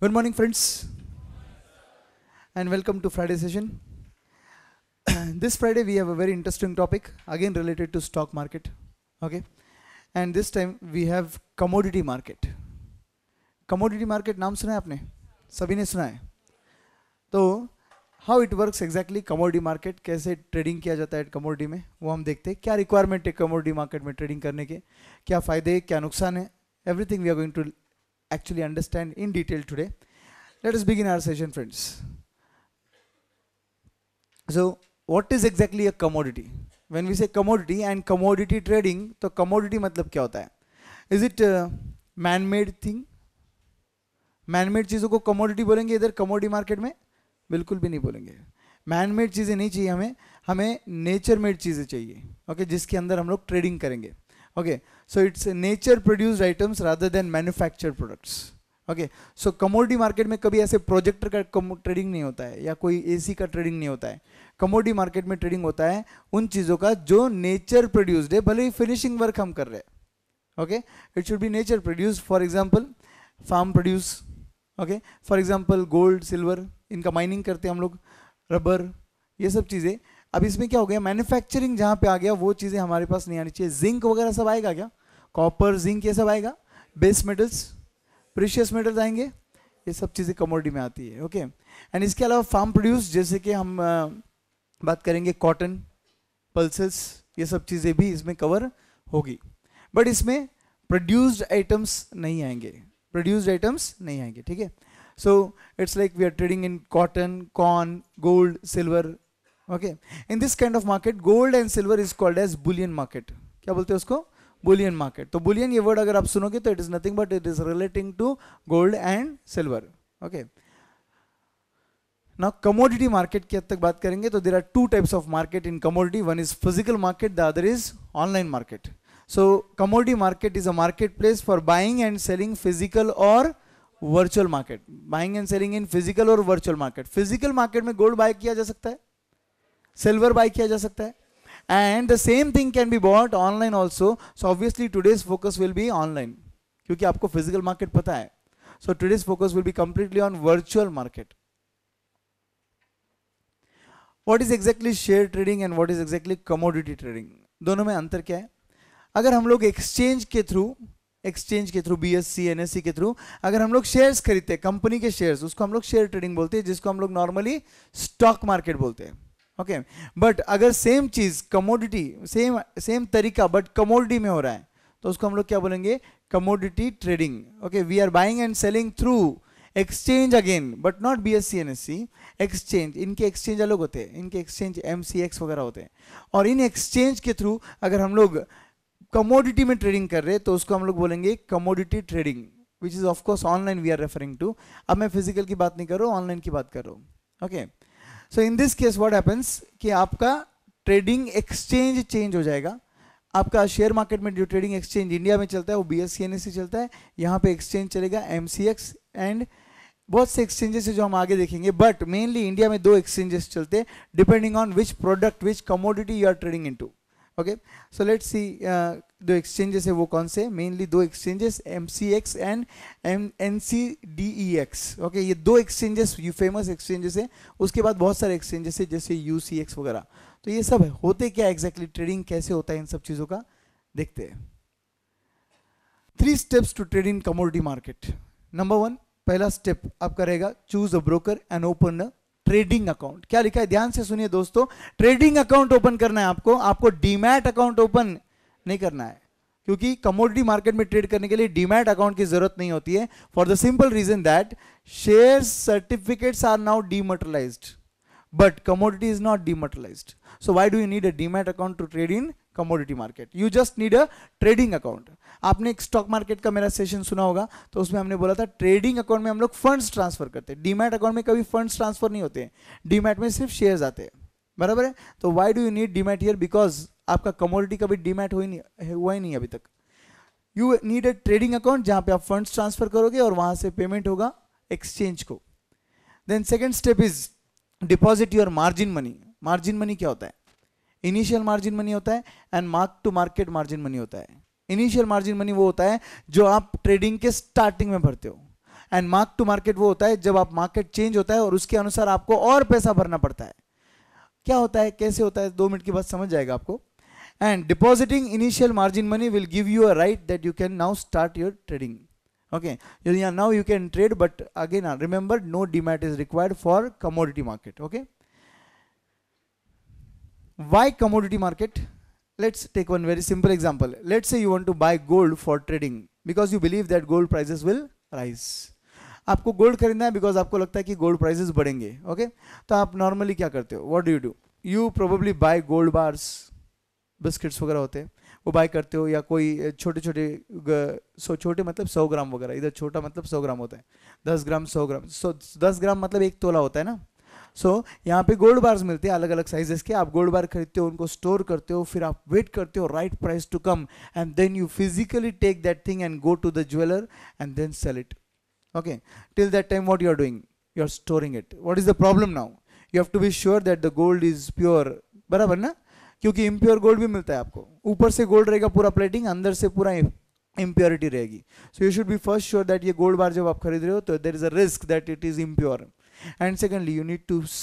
Good morning, friends, and welcome to Friday session. This Friday we have a very interesting topic, again related to stock market. Okay, and this time we have commodity market. Commodity market नाम सुना है आपने? सभी ने सुना है? तो how it works exactly commodity market, कैसे ट्रेडिंग किया जाता है कमोडिटी में, वो हम देखते हैं. क्या रिक्वायरमेंट है कमोडिटी मार्केट में ट्रेडिंग करने के, क्या फ़ायदे क्या नुकसान है, everything we are going to actually understand in detail today. Let us begin our session, friends. So what is exactly a commodity? When we say commodity and commodity trading, तो commodity मतलब क्या होता है? Is it man-made thing? Man-made चीज़ों को commodity बोलेंगे इधर commodity market में? बिल्कुल भी नहीं बोलेंगे. Man-made चीज़ें नहीं चाहिए हमें nature-made चीज़ें चाहिए. Okay, जिसके अंदर हम लोग trading करेंगे. Okay, so it's nature produced items rather than manufactured products. Okay, so commodity market में कभी ऐसे प्रोजेक्टर का ट्रेडिंग नहीं होता है या कोई एसी का ट्रेडिंग नहीं होता है. कमोडिटी मार्केट में ट्रेडिंग होता है उन चीज़ों का जो नेचर प्रोड्यूस्ड है, भले ही फिनिशिंग वर्क हम कर रहे हैं. Okay, it should be nature produced. For example farm produce. Okay, for example gold silver, इनका माइनिंग करते हैं हम लोग, रबर, ये सब चीज़ें. अब इसमें क्या हो गया, मैन्युफैक्चरिंग जहाँ पे आ गया वो चीज़ें हमारे पास नहीं आनी चाहिए. जिंक वगैरह सब आएगा क्या? कॉपर जिंक ये सब आएगा. बेस मेटल्स प्रीशियस मेटल्स आएंगे, ये सब चीज़ें कमोडिटी में आती है. ओके, एंड इसके अलावा फार्म प्रोड्यूस, जैसे कि हम बात करेंगे कॉटन, पल्सेस, ये सब चीज़ें भी इसमें कवर होगी. बट इसमें प्रोड्यूस्ड आइटम्स नहीं आएंगे, प्रोड्यूस्ड आइटम्स नहीं आएंगे. ठीक है, so it's like we are trading in cotton, corn, gold, silver. Okay, in this kind of market gold and silver is called as bullion market. क्या बोलते हैं उसको? Bullion market. तो bullion ये word अगर आप सुनोगे तो it is nothing but it is relating to gold and silver. Okay. Now commodity market की हद तक बात करेंगे तो there are two types of market in commodity. One is physical market, the other is online market. So commodity market is a marketplace for buying and selling physical or virtual market. Buying and selling in physical or virtual market. Physical market में gold buy किया जा सकता है, silver bye किया जा सकता है, and the same thing can be bought online also. So obviously today's focus will be online, क्योंकि आपको फिजिकल मार्केट पता है. So today's focus will be completely on virtual market. What is exactly share trading and what is exactly commodity trading, दोनों में अंतर क्या है? अगर हम लोग एक्सचेंज के थ्रू बीएससी एनएससी के थ्रू अगर हम लोग शेयर्स खरीदते हैं, कंपनी के शेयर्स, उसको हम लोग शेयर ट्रेडिंग बोलते हैं, जिसको हम लोग नॉर्मली स्टॉक मार्केट बोलते हैं. ओके, बट अगर सेम चीज कमोडिटी, सेम तरीका बट कमोडिटी में हो रहा है तो उसको हम लोग क्या बोलेंगे? Commodity trading. Okay, we are buying and selling through exchange again, but not BSC NSC. Exchange, इनके एक्सचेंज अलग होते हैं, इनके एक्सचेंज एमसीएक्स वगैरह होते हैं. और इन एक्सचेंज के थ्रू अगर हम लोग कमोडिटी में ट्रेडिंग कर रहे हैं तो उसको हम लोग बोलेंगे commodity trading, which is of course online we are referring to. अब मैं फिजिकल की बात नहीं कर रहा हूँ, ऑनलाइन की बात कर रहा हूँ. Okay, so in this case what happens कि आपका ट्रेडिंग एक्सचेंज चेंज हो जाएगा. आपका शेयर मार्केट में जो ट्रेडिंग एक्सचेंज इंडिया में चलता है वो बीएससी एनएससी चलता है, यहाँ पे एक्सचेंज चलेगा एमसीएक्स एंड बहुत से एक्सचेंजेस है जो हम आगे देखेंगे. बट मेनली इंडिया में दो एक्सचेंजेस चलते हैं depending on which product, which commodity you are trading into. Okay, so let's see दो एक्सचेंजेस है वो कौन से, मेनली दो exchanges MCX and NCDEX. Okay, ये दो एक्सचेंजेस ये फेमस एक्सचेंजेस है. उसके बाद बहुत सारे एक्सचेंजेस है जैसे यूसीएक्स वगैरह. तो ये सब होते क्या एग्जैक्टली, ट्रेडिंग कैसे होता है, इन सब चीज़ों का देखते हैं. 3 steps to trade in commodity market. Number 1, पहला स्टेप आपका रहेगा choose a broker and open a trading account. क्या लिखा है ध्यान से सुनिए दोस्तों, ट्रेडिंग अकाउंट ओपन करना है आपको डीमैट अकाउंट ओपन नहीं करना है, क्योंकि कमोडिटी मार्केट में ट्रेड करने के लिए डीमैट अकाउंट की जरूरत नहीं होती है. For the simple reason that share certificates are now dematerialised but commodity is not dematerialised. So why do you need a demat account to trade in commodity market? You just need a trading account. आपने एक stock market का मेरा session सुना होगा, तो उसमें हमने बोला था ट्रेडिंग अकाउंट में हम लोग फंड्स ट्रांसफर करते हैं. डीमैट अकाउंट में कभी फंड्स ट्रांसफर नहीं होते हैं, डीमैट में सिर्फ शेयर्स आते हैं. बराबर है? तो why do you need demat here? Because आपका कमोडिटी कभी डीमैट हुआ ही नहीं अभी तक. You need a trading account जहां पे आप फंड्स ट्रांसफर करोगे और वहां से पेमेंट होगा एक्सचेंज को. Then second step is deposit your margin money. Margin money क्या होता है? इनिशियल मार्जिन मनी होता है and mark to market margin money होता है. इनिशियल मार्जिन मनी वो होता है जो आप ट्रेडिंग के स्टार्टिंग में भरते हो, एंड मार्क टू मार्केट वो होता है जब आप मार्केट चेंज होता है और उसके अनुसार आपको और पैसा भरना पड़ता है. क्या होता है, कैसे होता है, 2 मिनट की बात समझ जाएगा आपको. And depositing initial margin money will give you a right that you can now start your trading. Okay, now you can trade, but again remember, no demat is required for commodity market. Okay, why commodity market? Let's take one very simple example. Let's say you want to buy gold for trading because you believe that gold prices will rise. आपको gold खरीदना है because आपको लगता है कि gold prices बढ़ेंगे. Okay, तो आप नॉर्मली क्या करते हो, what do? You probably buy gold bars, biscuits वगैरह होते हैं वो बाय करते हो, या कोई छोटे छोटे मतलब 100 ग्राम वगैरह, इधर छोटा मतलब 100 ग्राम होता है, 10 ग्राम 100 ग्राम, 10 ग्राम मतलब 1 तोला होता है ना. यहाँ पे गोल्ड बार्स मिलते हैं अलग अलग साइजेस के. आप गोल्ड बार खरीदते हो, उनको स्टोर करते हो, फिर आप वेट करते हो right price to come, and then you physically take that thing and go to the jeweller and then sell it. Okay, till that time what you are doing, you are storing it. What is the problem now? You have to be sure that the gold is pure. बराबर ना, क्योंकि impure gold भी मिलता है आपको. ऊपर से gold रहेगा पूरा प्लेटिंग, अंदर से पूरा इम्प्योरिटी रहेगी. So you should be first sure that ये गोल्ड बार जब आप खरीद रहे हो तो there is a risk that it is impure. And secondly you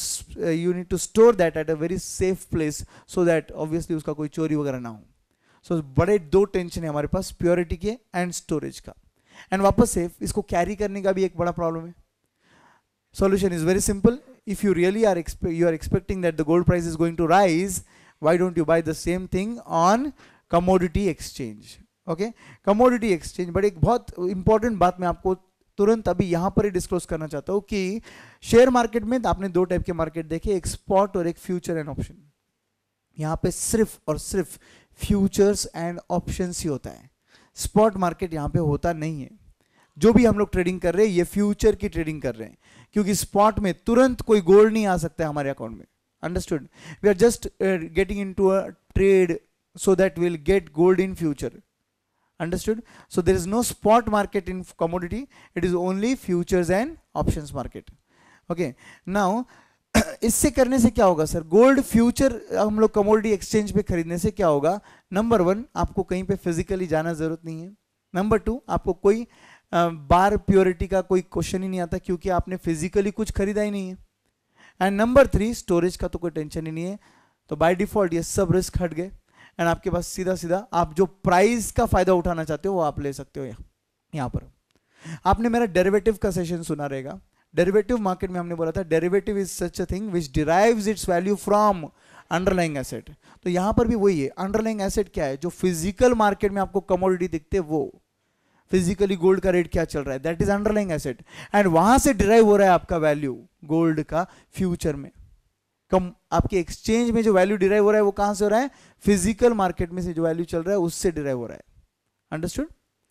need to store that at a very safe place so that obviously उसका कोई चोरी वगैरह ना हो. सो बड़े 2 टेंशन है हमारे पास, प्योरिटी के एंड स्टोरेज का. एंड वापस से इसको कैरी करने का भी एक बड़ा प्रॉब्लम है. Solution is very simple. If you really are expecting that the gold price is going to rise, why don't you buy the same thing on commodity exchange? Okay, commodity exchange. But एक बहुत important बात मैं आपको तुरंत अभी यहाँ पर ही disclose करना चाहता हूँ कि शेयर मार्केट में आपने 2 टाइप के मार्केट देखे, एक स्पॉट और एक फ्यूचर एंड ऑप्शन. यहाँ पे सिर्फ और सिर्फ फ्यूचर्स एंड ऑप्शंस ही होता है, स्पॉट मार्केट यहाँ पे होता नहीं है. जो भी हम लोग ट्रेडिंग कर रहे हैं ये फ्यूचर की ट्रेडिंग कर रहे हैं, क्योंकि स्पॉट में तुरंत कोई गोल्ड नहीं आ सकता है हमारे अकाउंट में. Understood? We are just getting into a trade so that we'll get gold in future. Understood? So there is no spot market in commodity. It is only futures and options market. Okay. Now इससे करने से क्या होगा sir? Gold future हम लोग commodity exchange पे खरीदने से क्या होगा? नंबर 1, आपको कहीं पे फिजिकली जाना जरूरत नहीं है. नंबर 2, आपको कोई बार प्योरिटी का कोई क्वेश्चन ही नहीं आता, क्योंकि आपने फिजिकली कुछ खरीदा ही नहीं है. एंड नंबर 3, स्टोरेज का तो कोई टेंशन ही नहीं है. तो बाय डिफॉल्ट ये सब रिस्क हट गए, एंड आपके पास सीधा सीधा आप जो प्राइस का फायदा उठाना चाहते हो वो आप ले सकते हो. यहाँ पर आपने मेरा डेरिवेटिव का सेशन सुना रहेगा. डेरिवेटिव मार्केट में हमने बोला था derivative is such a thing which derives its value from underlying asset. तो यहाँ पर भी वही है. अंडरलाइंग एसेट क्या है? जो फिजिकल मार्केट में आपको कमोडिटी दिखते हैं, वो फिजिकली गोल्ड का रेट क्या चल रहा है, that is underlying asset. And वहां से डिराइव हो रहा है आपका वैल्यू गोल्ड का फ्यूचर में. कम आपके एक्सचेंज में जो वैल्यू डिराइव हो रहा है वो कहां से हो रहा है? फिजिकल मार्केट में से जो वैल्यू चल रहा है उससे डिराइव हो रहा है. Understood?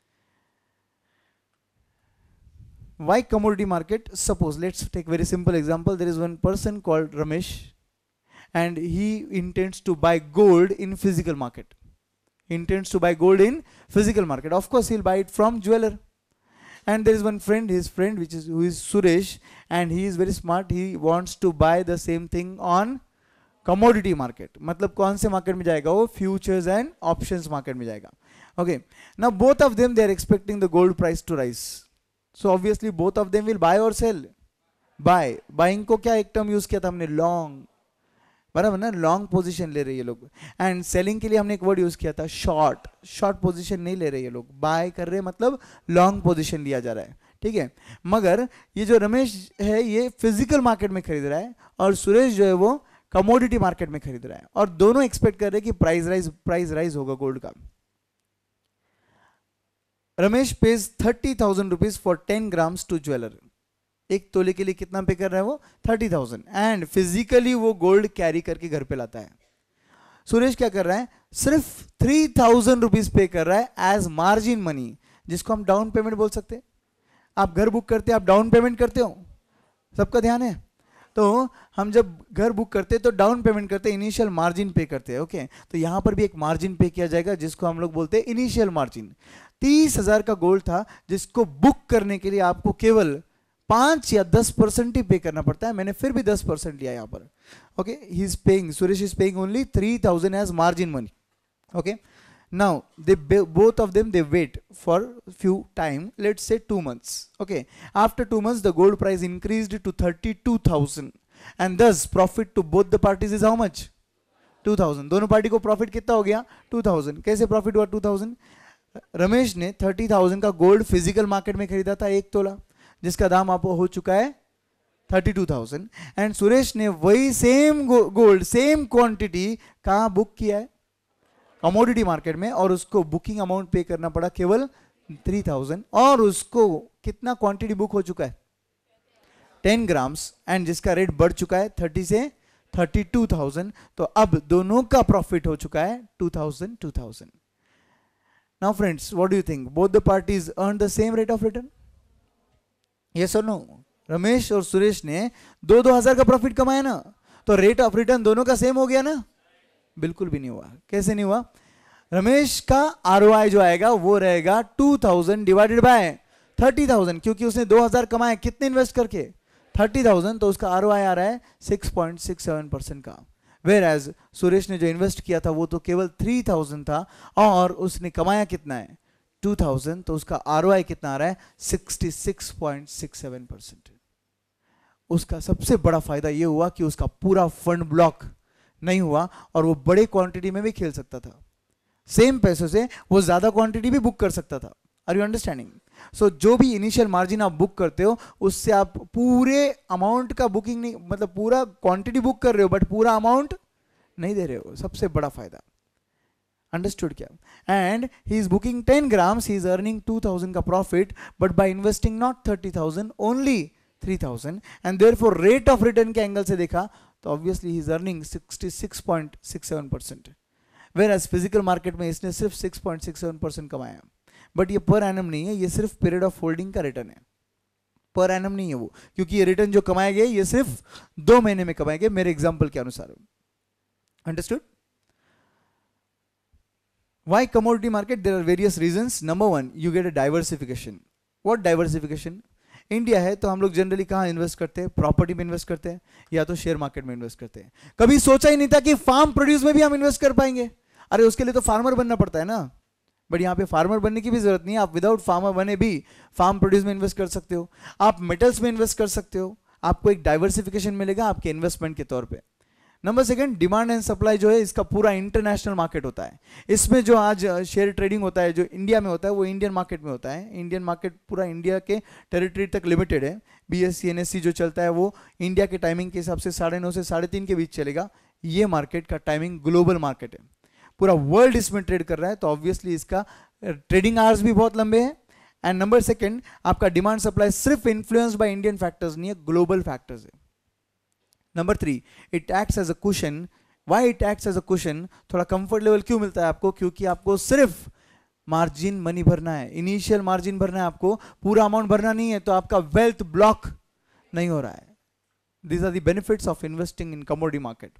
Why commodity market? Suppose let's take very simple example. There is one person called Ramesh and he intends to buy gold in physical market. He intends to buy gold in physical market. Of course he'll buy it from jeweler. And there is one friend, his friend who is Suresh, and he is very smart. He wants to buy the same thing on commodity market. मतलब कौन से market में जाएगा वो? Futures and options market में जाएगा. Okay. Now both of them, they are expecting the gold price to rise. So obviously both of them will buy or sell. Buy. Buying को क्या एक टर्म यूज किया था हमने? लॉन्ग. बराबर ना? लॉन्ग पोजीशन ले रहे हैं ये लोग. एंड सेलिंग के लिए हमने एक वर्ड यूज किया था शॉर्ट. शॉर्ट पोजीशन नहीं ले रहे ये लोग. बाय कर रहे हैं मतलब लॉन्ग पोजीशन लिया जा रहा है. ठीक है. मगर ये जो रमेश है ये फिजिकल मार्केट में खरीद रहा है और सुरेश जो है वो कमोडिटी मार्केट में खरीद रहा है, और दोनों एक्सपेक्ट कर रहे हैं कि प्राइस राइज होगा गोल्ड का. Ramesh pays 30,000 rupees for 10 grams to jeweller. एक तोले के लिए कितना पे कर रहा है वो? 30,000. एंड फिजिकली वो गोल्ड कैरी करके घर पे लाता है. सुरेश क्या कर रहा है? सिर्फ 3,000 रुपीज पे कर रहा है एज मार्जिन मनी, जिसको हम डाउन पेमेंट बोल सकते हैं. आप घर बुक करते हैं, आप डाउन पेमेंट करते हो, सबका ध्यान है. तो हम जब घर बुक करते हैं तो डाउन पेमेंट करते हैं, इनिशियल मार्जिन पे करते हैं. ओके. तो यहां पर भी एक मार्जिन पे किया जाएगा जिसको हम लोग बोलते हैं इनिशियल मार्जिन. 30,000 का गोल्ड था जिसको बुक करने के लिए आपको केवल 5 या 10% ही पे करना पड़ता है. मैंने फिर भी 10% लिया यहाँ पर. Okay. He is paying, Suresh is paying only 3,000 as margin money. Okay. Now both of them they wait for few time, let's say 2 months. Okay, after 2 months the gold price increased to 32,000 and thus profit to both the parties is how much? 2000. दोनों party को profit कितना हो गया? 2000. कैसे profit हुआ 2000? रमेश ने 30,000 का gold physical market में खरीदा था 1 तोला, जिसका दाम आपको हो चुका है 32,000, एंड सुरेश ने वही सेम गोल्ड सेम क्वांटिटी कहाँ बुक किया है? कमोडिटी मार्केट में, और उसको बुकिंग अमाउंट पे करना पड़ा केवल 3,000, और उसको कितना क्वांटिटी बुक हो चुका है? 10 ग्राम्स, एंड जिसका रेट बढ़ चुका है 30 से 32,000. तो अब दोनों का प्रॉफिट हो चुका है 2,000. Now friends, what do you think? Both the parties earned the same rate of return? Yes or no? Ramesh और सुरेश ने 2,000 का प्रॉफिट कमाया ना, तो रेट ऑफ रिटर्न दोनों का सेम हो गया ना? बिल्कुल भी नहीं हुआ. कैसे नहीं हुआ? रमेश का आरओआई जो आएगा वो रहेगा 2,000 डिवाइडेड बाय 30,000, क्योंकि उसने 2,000 कमाया कितने इन्वेस्ट करके? 30,000, तो उसका आरओआई आ रहा है 6.67% का. वेयर एज सुरेश ने जो इन्वेस्ट किया था वो तो केवल 3,000 था और उसने कमाया कितना है? 2,000, तो उसका आरओआई कितना आ रहा है? 66.67%. उसका सबसे बड़ा फायदा ये हुआ कि उसका पूरा फंड ब्लॉक नहीं हुआ और वो बड़े क्वांटिटी में भी खेल सकता था. सेम पैसों से वो ज्यादा क्वांटिटी भी बुक कर सकता था. Are you understanding? सो जो भी इनिशियल मार्जिन आप बुक करते हो उससे आप पूरे अमाउंट का बुकिंग नहीं, मतलब पूरा क्वांटिटी बुक कर रहे हो बट पूरा अमाउंट नहीं दे रहे हो. सबसे बड़ा फायदा. अंडरस्टूड क्या? And he is booking 10 grams, he is earning 2,000 का profit, but by investing not 30,000 only 3,000, and therefore rate of return के एंगल से देखा तो obviously he is earning 66.67%. Whereas physical market में इसने सिर्फ 6.67% कमाया. बट ये पर एनम नहीं है, ये सिर्फ पीरियड ऑफ होल्डिंग का रिटर्न है. पर एनम नहीं है वो, क्योंकि ये रिटर्न जो कमाए गए ये सिर्फ 2 महीने में कमाए गए मेरे एग्जांपल के अनुसार. Understood? Why commodity market? There are various reasons. Number one, you get a diversification. What diversification? India है तो हम लोग जनरली कहाँ इन्वेस्ट करते हैं? प्रॉपर्टी में इन्वेस्ट करते हैं या तो शेयर मार्केट में इन्वेस्ट करते हैं. कभी सोचा ही नहीं था कि फार्म प्रोड्यूस में भी हम इन्वेस्ट कर पाएंगे. अरे उसके लिए तो फार्मर बनना पड़ता है ना. बट यहाँ पे फार्मर बनने की भी जरूरत नहीं है. आप विदाउट फार्मर बने भी फार्म प्रोड्यूस में इन्वेस्ट कर सकते हो. आप मेटल्स में इन्वेस्ट कर सकते हो. आपको एक डाइवर्सिफिकेशन मिलेगा आपके इन्वेस्टमेंट के तौर पे. Number second, demand and supply जो है इसका पूरा इंटरनेशनल मार्केट होता है. इसमें जो आज शेयर ट्रेडिंग होता है जो इंडिया में होता है वो इंडियन मार्केट में होता है. इंडियन मार्केट पूरा इंडिया के टेरिटरी तक लिमिटेड है. बीएससी एनएससी जो चलता है वो इंडिया के टाइमिंग के हिसाब से 9:30 से 3:30 के बीच चलेगा. ये मार्केट का टाइमिंग ग्लोबल मार्केट है, पूरा वर्ल्ड इसमें ट्रेड कर रहा है, तो ऑब्वियसली इसका ट्रेडिंग आवर्स भी बहुत लंबे हैं. एंड नंबर सेकंड, आपका डिमांड सप्लाई सिर्फ इन्फ्लुएंस्ड बाय इंडियन फैक्टर्स नहीं है, ग्लोबल फैक्टर्स है. Number 3, it acts as a cushion. Why it acts as a cushion? थोड़ा कंफर्ट लेवल क्यों मिलता है आपको? क्योंकि आपको सिर्फ मार्जिन मनी भरना है, इनिशियल मार्जिन भरना है, आपको पूरा अमाउंट भरना नहीं है, तो आपका वेल्थ ब्लॉक नहीं हो रहा है. These are the benefits of investing in commodity market.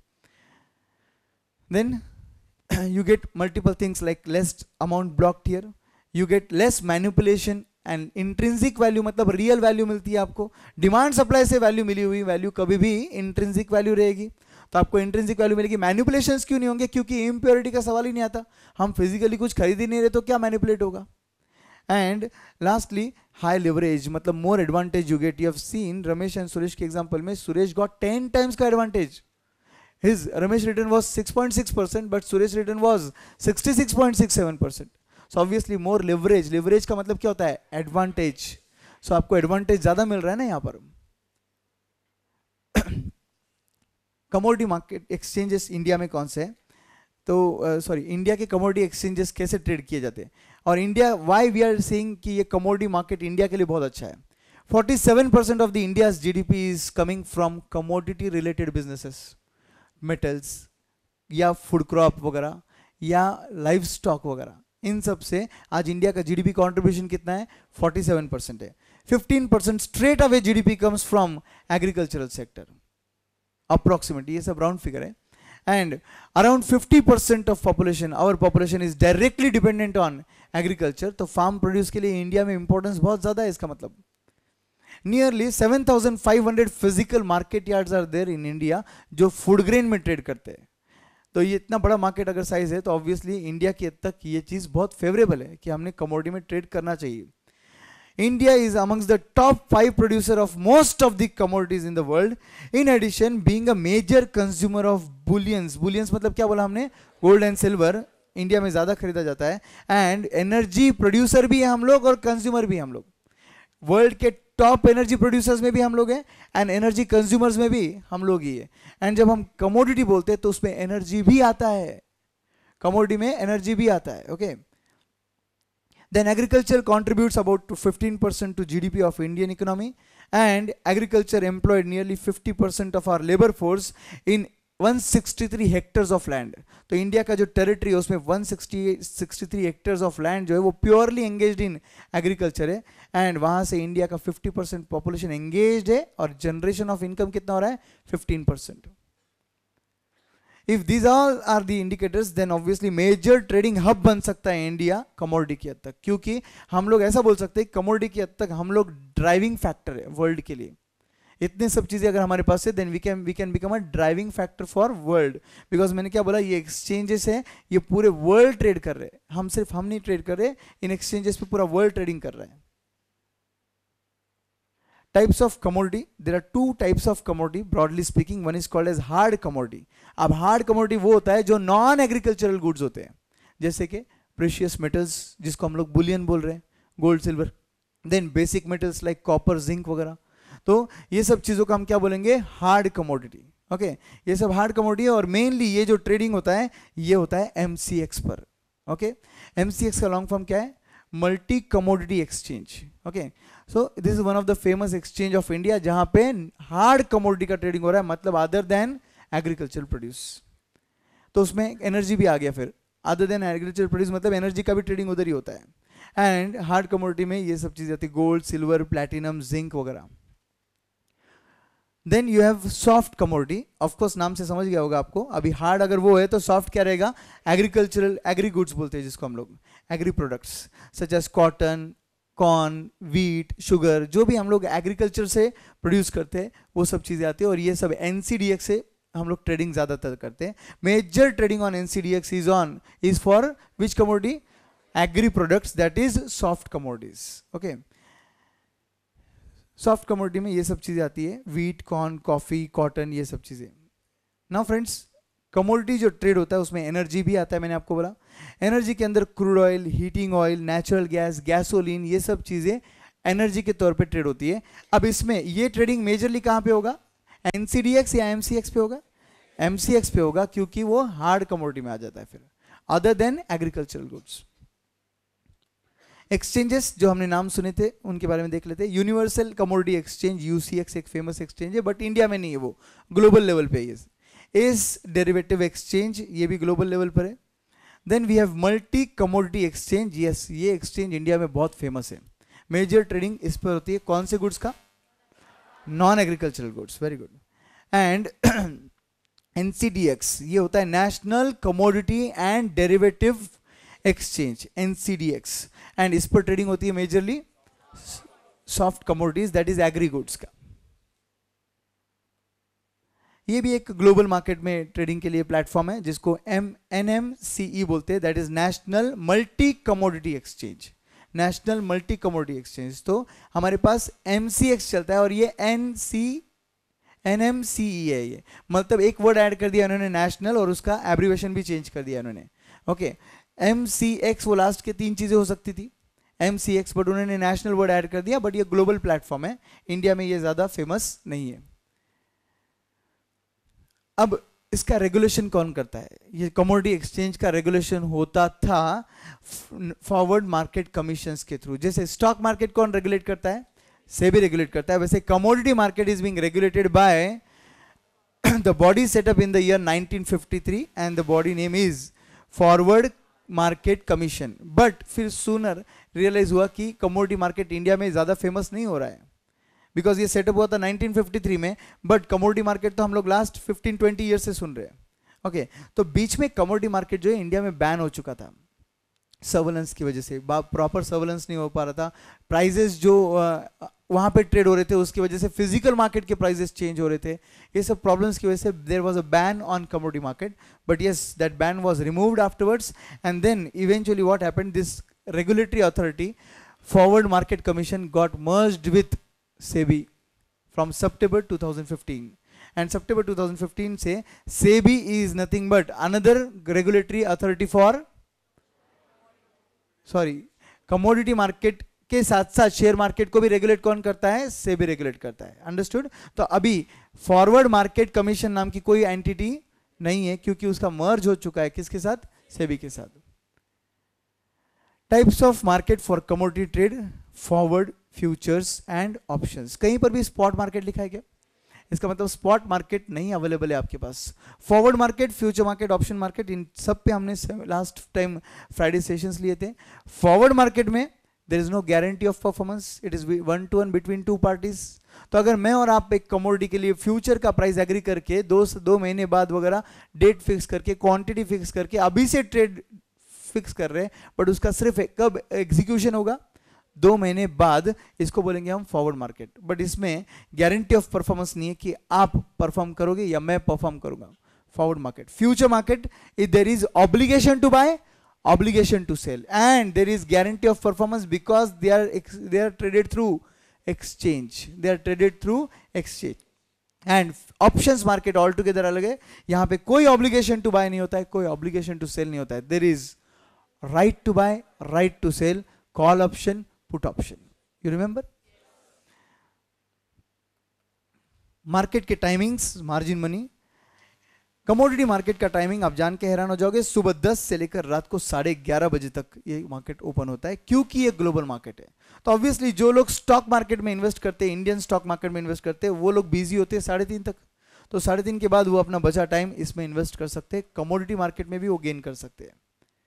Then you get multiple things like less amount blocked here, you get less manipulation and intrinsic value, मतलब real value मिलती है आपको. डिमांड सप्लाई से value मिली हुई value कभी भी intrinsic value रहेगी, तो आपको इंट्रिंसिक वैल्यू मिलेगी. मैनिपुलेशंस क्यों नहीं होंगे? क्योंकि इम्प्योरिटी का सवाल ही नहीं आता. हम फिजिकली कुछ खरीद ही नहीं रहे तो क्या मैनिपुलेट होगा. एंड लास्टली हाई लिवरेज, मतलब more advantage you get. You have seen Ramesh and Suresh के एग्जांपल में सुरेश गॉट 10 टाइम्स का advantage. His Ramesh return was 6.6%, but Suresh return was 66.67%. So obviously more leverage. Leverage का मतलब क्या होता है? Advantage. So आपको advantage ज़्यादा मिल रहा है ना यहाँ पर. कमोडिटी मार्केट एक्सचेंजेस इंडिया में कौन से हैं? तो सॉरी, इंडिया के कमोडिटी एक्सचेंजेस कैसे ट्रेड किए जाते हैं और India, why we are saying कि ये कमोडिटी मार्केट इंडिया के लिए बहुत अच्छा है. 47% of the India's GDP is coming from commodity related businesses. Metals या फूड क्रॉप वगैरह या लाइव स्टॉक वगैरह, इन सब से आज इंडिया का जीडीपी कंट्रीब्यूशन कितना है? 47% है. 15% straight away GDP comes from agricultural sector approximately, ये सब राउंड फिगर है. And around 50% of population, our population is directly dependent on agriculture. तो फार्म प्रोड्यूस के लिए इंडिया में इंपॉर्टेंस बहुत ज्यादा है. इसका मतलब nearly 7,500 physical market yards are there in India जो फूड ग्रेन में ट्रेड करते हैं. तो ये इतना बड़ा मार्केट अगर साइज है तो ऑब्वियसली इंडिया की हद तक ये चीज़ बहुत फेवरेबल है कि हमने कमोडिटी में ट्रेड करना चाहिए. India is amongst the top 5 producer of most of the commodities in the world. In addition, being a major consumer of bullions. Bullions मतलब क्या बोला हमने? Gold and silver. इंडिया में ज़्यादा खरीदा जाता है. एंड एनर्जी प्रोड्यूसर भी है हम लोग और कंज्यूमर भी हम लोग. वर्ल्ड के टॉप एनर्जी प्रोड्यूसर्स में भी हम लोग हैं एंड एनर्जी कंज्यूमर्स में भी हम लोग ही है. एंड जब हम कमोडिटी बोलते हैं तो उसमें एनर्जी भी आता है. कमोडिटी में एनर्जी भी आता है. Okay. Then agriculture contributes about to 15% to GDP of Indian economy, and agriculture employed nearly 50% of our labor force in 163 hectares of land. तो इंडिया का जो टेरिटरी है उसमें 163 हेक्टर्स ऑफ लैंड जो है वो प्योरली एंगेज्ड इन एग्रीकल्चर है. And वहाँ से इंडिया का 50% पॉपुलेशन एंगेज्ड है और जनरेशन ऑफ इनकम कितना हो रहा है? 15%. If these all are the indicators, then obviously major trading hub बन सकता है इंडिया कमोडिटी की हद तक. क्योंकि हम लोग ऐसा बोल सकते हैं कमोडिटी की हद तक हम लोग ड्राइविंग फैक्टर है वर्ल्ड के लिए. इतने सब चीज़ें अगर हमारे पास है then we can become a driving factor for world. Because मैंने क्या बोला, ये एक्सचेंजेस है, ये पूरे वर्ल्ड ट्रेड कर रहे हैं. हम नहीं ट्रेड कर रहे, इन एक्सचेंजेस पे पूरा वर्ल्ड ट्रेडिंग कर रहा है. Types of commodity, there are two types of commodity broadly speaking. One is called as hard commodity. अब hard commodity वो होता है जो नॉन एग्रीकल्चरल गुड्स होते हैं, जैसे कि प्रेशियस मेटल्स जिसको हम लोग बुलियन बोल रहे हैं, gold silver. Then basic metals like copper zinc वगैरह. तो ये सब चीज़ों का हम क्या बोलेंगे? Hard commodity. ओके. ये सब हार्ड कमोडिटी है और मेनली ये जो ट्रेडिंग होता है ये होता है MCX पर. ओके. MCX का लॉन्ग फॉर्म क्या है? Multi commodity exchange. Okay. So this is one of the famous exchange of India जहां पे हार्ड कमोडिटी का ट्रेडिंग हो रहा है, मतलब अदर देन एग्रीकल्चर प्रोड्यूस. तो उसमें एनर्जी भी आ गया. फिर अदर देन एग्रीकल्चर प्रोड्यूस मतलब एनर्जी का भी ट्रेडिंग उधर ही होता है. एंड हार्ड कमोडिटी में ये सब चीज़ें आती है, गोल्ड सिल्वर प्लैटिनम जिंक वगैरह. Then you have soft commodity. Of course नाम से समझ गया होगा आपको. अभी हार्ड अगर वो है तो सॉफ्ट क्या रहेगा? एग्रीकल्चरल एग्री गुड्स बोलते हैं जिसको हम लोग, agri products such as cotton, corn, wheat, sugar, जो भी हम लोग एग्रीकल्चर से प्रोड्यूस करते हैं वो सब चीज़ें आती है. और ये सब NCDX से हम लोग ट्रेडिंग ज़्यादातर करते हैं. Major trading on NCDX is for which commodity? Agri products, that is soft commodities. Okay. Soft commodity में ये सब चीज़ें आती है, वीट, कॉर्न, कॉफ़ी, कॉटन, ये सब चीज़ें. नाउ फ्रेंड्स, कमोडिटी जो ट्रेड होता है उसमें एनर्जी भी आता है. मैंने आपको बोला एनर्जी के अंदर crude oil, heating oil, natural gas, gasoline, ये सब चीज़ें एनर्जी के तौर पे ट्रेड होती है. अब इसमें ये ट्रेडिंग मेजरली कहाँ पे होगा? NCDX या MCX पे होगा? MCX पे होगा क्योंकि वो हार्ड कमोडिटी में आ जाता है फिर, other than agricultural goods. Exchanges जो हमने नाम सुने थे उनके बारे में देख लेते हैं. यूनिवर्सल कमोडिटी एक्सचेंज UCX एक फेमस एक्सचेंज है, बट इंडिया में नहीं है, वो ग्लोबल लेवल पे है. इस डेरिवेटिव एक्सचेंज ये भी ग्लोबल लेवल पर है. Then we have multi commodity exchange. Yes, ये एक्सचेंज इंडिया में बहुत फेमस है. मेजर ट्रेडिंग इस पर होती है. कौन से गुड्स का? Non agricultural goods. Very good. And NCDX ये होता है national commodity and derivative exchange, NCDX. And इस पर ट्रेडिंग होती है majorly soft commodities, that is agri goods का. ये भी एक ग्लोबल मार्केट में ट्रेडिंग के लिए प्लेटफॉर्म है जिसको NMCE बोलते हैं, that is national multi commodity exchange. National multi commodity exchange. तो हमारे पास MCX चलता है और ये NMCE है. ये मतलब एक वर्ड ऐड कर दिया उन्होंने नेशनल और उसका एब्रीवेशन भी चेंज कर दिया उन्होंने. ओके. MCX वो लास्ट के 3 चीज़ें हो सकती थी MCX, बट उन्होंने नेशनल वर्ड ऐड कर दिया. बट ये ग्लोबल प्लेटफॉर्म है, इंडिया में ये ज़्यादा फेमस नहीं है. अब इसका रेगुलेशन कौन करता है? ये कमोडिटी एक्सचेंज का रेगुलेशन होता था फॉरवर्ड मार्केट कमीशंस के थ्रू. जैसे स्टॉक मार्केट कौन रेगुलेट करता है? सेबी रेगुलेट करता है. वैसे commodity market is being regulated by the body set up in the year 1953 and the body name is forward market commission. But फिर सूनर रियलाइज हुआ कि कमोडिटी मार्केट इंडिया में ज़्यादा फेमस नहीं हो रहा है, बिकॉज ये सेटअप हुआ था 1953 में, बट कमोडिटी मार्केट तो हम लोग लास्ट 15-20 ईयर से सुन रहे हैं. ओके. तो बीच में कमोडिटी मार्केट जो है इंडिया में बैन हो चुका था. सर्वेलेंस की वजह से, प्रॉपर सर्वेलेंस नहीं हो पा रहा था, प्राइजेस जो वहाँ पे ट्रेड हो रहे थे उसकी वजह से फिजिकल मार्केट के प्राइजेस चेंज हो रहे थे, ये सब प्रॉब्लम्स की वजह से there was a ban on commodity market, but yes that ban was removed afterwards, and then eventually what happened, this regulatory authority forward market commission got merged with SEBI from September 2015, and September 2015 से SEBI is nothing but another regulatory authority for commodity market के साथ साथ share market को भी regulate कौन करता है, SEBI regulate करता है, अंडरस्टूड। तो अभी फॉरवर्ड मार्केट कमीशन नाम की कोई एंटिटी नहीं है क्योंकि उसका मर्ज हो चुका है किसके साथ, सेबी के साथ। Types of market for commodity trade, forward, futures and options. कहीं पर भी स्पॉट मार्केट लिखा है क्या, इसका मतलब स्पॉट मार्केट नहीं अवेलेबल है आपके पास। Forward market, future market, option market, इन सब पे हमने लास्ट टाइम फ्राइडे सेशंस लिए थे। फॉरवर्ड मार्केट में there is no guarantee of performance, it is 1-to-1 between two parties. तो अगर मैं और आप एक कमोडिटी के लिए फ्यूचर का प्राइस एग्री करके 2 महीने बाद वगैरह डेट फिक्स करके, क्वांटिटी फिक्स करके अभी से ट्रेड फिक्स कर रहे हैं, बट उसका सिर्फ कब एग्जीक्यूशन होगा, 2 महीने बाद, इसको बोलेंगे हम फॉरवर्ड मार्केट। बट इसमें गारंटी ऑफ परफॉर्मेंस नहीं है कि आप परफॉर्म करोगे या मैं परफॉर्म करूंगा, forward market. Future market, if there is obligation to buy, obligation to sell, and there is guarantee of performance because they are traded through exchange, they are traded through exchange। and options market altogether अलग है, यहाँ पे कोई obligation to buy नहीं होता है, कोई obligation to sell नहीं होता है। there is right to buy, right to sell, call option, put option, you remember। Market के timings, margin money. Commodity market का टाइमिंग आप जान के हैरान हो जाओगे, सुबह 10 से लेकर रात को 11:30 बजे तक ये मार्केट ओपन होता है, क्योंकि ये ग्लोबल मार्केट है। तो ऑब्वियसली जो लोग स्टॉक मार्केट में इन्वेस्ट करते हैं, इंडियन स्टॉक मार्केट में इन्वेस्ट करते हैं, वो लोग बिजी होते हैं 3:30 तक। तो 3:30 के बाद वो अपना बचा टाइम इसमें इन्वेस्ट कर सकते हैं, कमोडिटी मार्केट में भी वो गेन कर सकते हैं।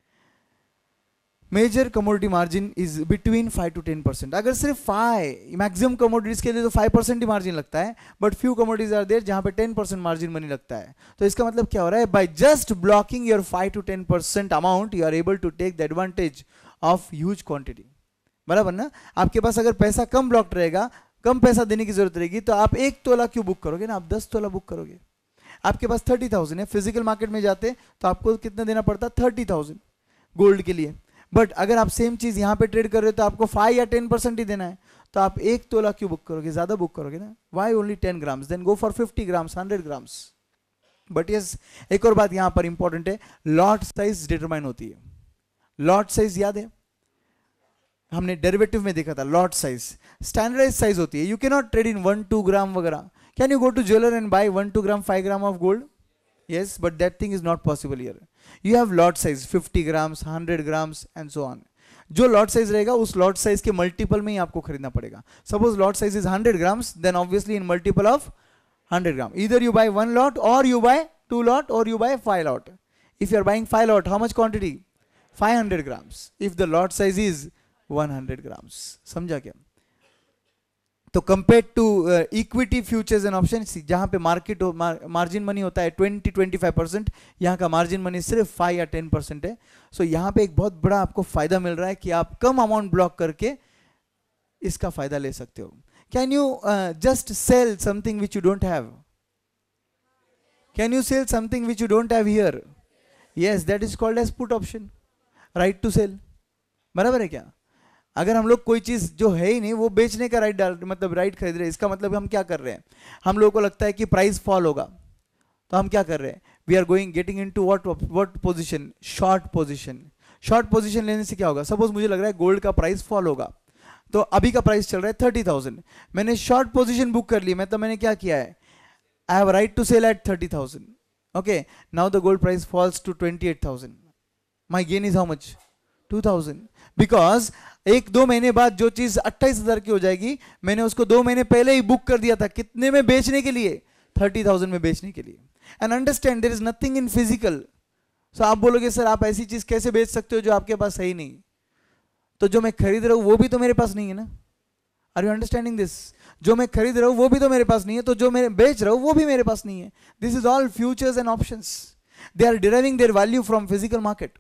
Major commodity margin is between 5 to 10%। अगर सिर्फ 5, मैक्सिमम कमोडिटीज के लिए तो 5% ही मार्जिन लगता है, but few commodities are there जहां पे 10% मार्जिन मनी लगता है। तो इसका मतलब क्या हो रहा है, by just blocking your 5 to 10% amount, you are able to take the advantage of huge quantity, बराबर ना। आपके पास अगर पैसा कम ब्लॉक्ड रहेगा, कम पैसा देने की जरूरत रहेगी, तो आप 1 तोला क्यों बुक करोगे ना, आप 10 तोला बुक करोगे। आपके पास 30,000 है, फिजिकल मार्केट में जाते तो आपको कितना देना पड़ता, 30,000 गोल्ड के लिए। बट अगर आप सेम चीज यहां पे ट्रेड कर रहे हो तो आपको 5 या 10% ही देना है, तो आप 1 तोला क्यों बुक करोगे, ज्यादा बुक करोगे ना। Why only 10 grams, then go for 50 grams, 100 grams. But yes, एक और बात यहां पर इंपॉर्टेंट है, लॉट साइज डिटरमाइन होती है। लॉट साइज याद है, हमने डेरिवेटिव में देखा था, लॉट साइज स्टैंडर्डाइज साइज होती है। You can not trade in 1-2 gram वगैरह। Can you go to jeweller and buy 1-2 gram 5 gram of gold, yes, but that thing is not possible here। you have lot size 50 grams, 100 grams and so on। जो lot size रहेगा उस lot size के multiple में ही आपको खरीदना पड़ेगा। Suppose lot size is 100 grams, then obviously in multiple of 100 gram, either you buy 1 lot or you buy 2 lot or you buy 5 lot। if you are buying 5 lot, how much quantity, 500 grams if the lot size is 100 grams। समझा क्या। तो compare to equity, futures and option, जहां पे market margin money होता है 20-25%, यहाँ का margin money सिर्फ 5 या 10% है। सो यहाँ पे एक बहुत बड़ा आपको फायदा मिल रहा है कि आप कम अमाउंट ब्लॉक करके इसका फायदा ले सकते हो। Can you just sell something which you don't have, can you sell something which you don't have here, yes, that is called as put option, right to sell, बराबर है क्या। अगर हम लोग कोई चीज जो है ही नहीं वो बेचने का राइट डाल, मतलब राइट खरीद रहे हैं, इसका मतलब हम क्या कर रहे हैं, हम लोगों को लगता है कि प्राइस फॉल होगा, तो हम क्या कर रहे हैं, we are going getting into what position, short position. Short position लेने से क्या होगा, सपोज मुझे लग रहा है गोल्ड का प्राइस फॉल होगा, तो अभी का प्राइस चल रहा है 30,000, मैंने शॉर्ट पोजीशन बुक कर ली, मैं तो मैंने क्या किया है, I have right to sell at 30,000। Okay, now the gold price falls to 28,000, my gain is how much, 2,000, because 1-2 महीने बाद जो चीज 28,000 की हो जाएगी, मैंने उसको 2 महीने पहले ही बुक कर दिया था, कितने में बेचने के लिए, 30,000 में बेचने के लिए। And understand, there is nothing in physical. So आप बोलोगे सर आप ऐसी चीज कैसे बेच सकते हो जो आपके पास है ही नहीं, तो जो मैं खरीद रहा हूं वो भी तो मेरे पास नहीं है ना। आर यू अंडरस्टैंडिंग दिस, जो मैं खरीद रहा हूं वो भी तो मेरे पास नहीं है, तो जो मैं बेच रहा हूं वो भी मेरे पास नहीं है। This is all futures and options, they are deriving their value from physical market.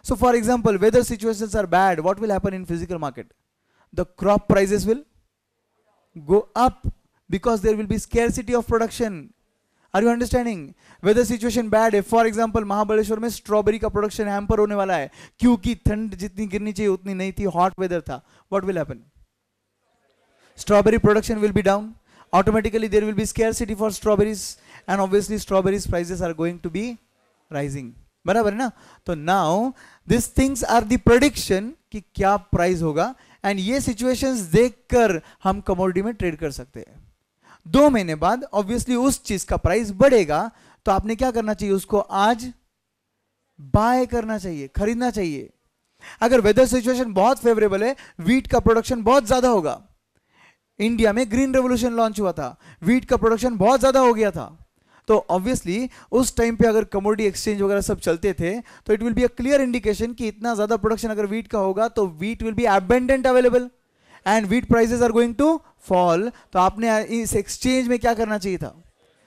So for example, weather situations are bad, what will happen in physical market? The crop prices will go up because there will be scarcity of production. Are you understanding? Weather situation bad है, for example Mahabaleshwar में strawberry का production hamper होने वाला है क्योंकि ठंड जितनी गिरनी चाहिए उतनी नहीं थी, हॉट वेदर था. What will happen? Strawberry production will be down. Automatically there will be scarcity for strawberries and obviously strawberries prices are going to be rising. बराबर है ना? तो now these things are the prediction कि क्या price होगा and ये situations देखकर हम कमोडिटी में ट्रेड कर सकते हैं. 2 महीने बाद ऑब्वियसली उस चीज का प्राइस बढ़ेगा तो आपने क्या करना चाहिए? उसको आज बाय करना चाहिए, खरीदना चाहिए. अगर वेदर सिचुएशन बहुत फेवरेबल है, वीट का प्रोडक्शन बहुत ज्यादा होगा. इंडिया में ग्रीन रेवोल्यूशन लॉन्च हुआ था, वीट का प्रोडक्शन बहुत ज्यादा हो गया था. तो ऑब्वियसली उस टाइम पे अगर कमोडिटी एक्सचेंज वगैरह सब चलते थे तो it will be a clear indication कि इतना ज्यादा प्रोडक्शन अगर वीट का होगा तो wheat will be abundant available and wheat prices are going to fall. तो आपने इस एक्सचेंज में क्या करना चाहिए था?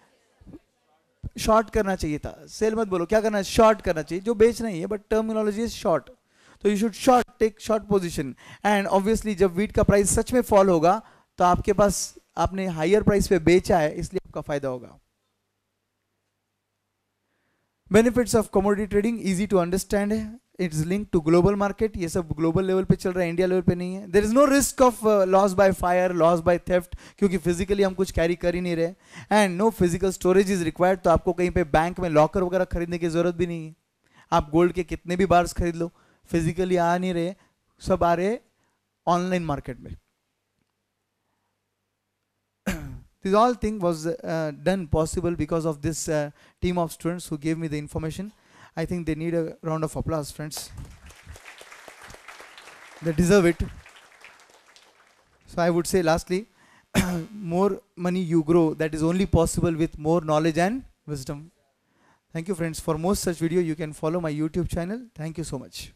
शॉर्ट करना चाहिए था. सेल मत बोलो, क्या करना है? शॉर्ट करना चाहिए. जो बेच नहीं है बट टर्मिनोलॉजी इज शॉर्ट, तो you should short, take short position. And obviously जब वीट का प्राइस सच में फॉल होगा तो आपके पास, आपने हायर प्राइस पे बेचा है इसलिए आपका फायदा होगा. Benefits of commodity trading easy to understand है. It's link to global market. ये सब ग्लोबल लेवल पे चल रहा है, इंडिया लेवल पे नहीं है. There is no risk of loss by fire, loss by theft, क्योंकि फिजिकली हम कुछ कैरी कर ही नहीं रहे. And no physical storage is required. तो आपको कहीं पे बैंक में लॉकर वगैरह खरीदने की जरूरत भी नहीं है. आप गोल्ड के कितने भी बार्स खरीद लो, फिजिकली आ नहीं रहे, सब आ रहे ऑनलाइन मार्केट में. This all thing was done possible because of this team of students who gave me the information. I think they need a round of applause, friends. They deserve it. So I would say lastly, more money you grow, that is only possible with more knowledge and wisdom. Thank you, friends. For more such video, you can follow my YouTube channel. Thank you so much.